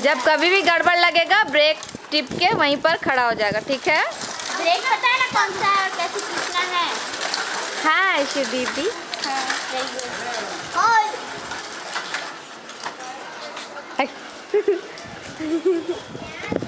जब कभी भी गड़बड़ लगेगा ब्रेक टिप के वहीं पर खड़ा हो जाएगा, ठीक है? ब्रेक पता है ना कौन सा है और कैसे खींचना है? हाँ आशु दीदी। हाँ,